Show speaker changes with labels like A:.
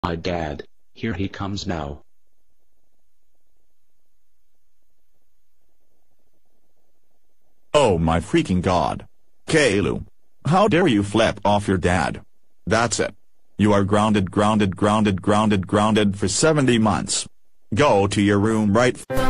A: My dad, here he comes now.
B: Oh my freaking god. Caillou. How dare you flip off your dad? That's it. You are grounded for 70 months. Go to your room right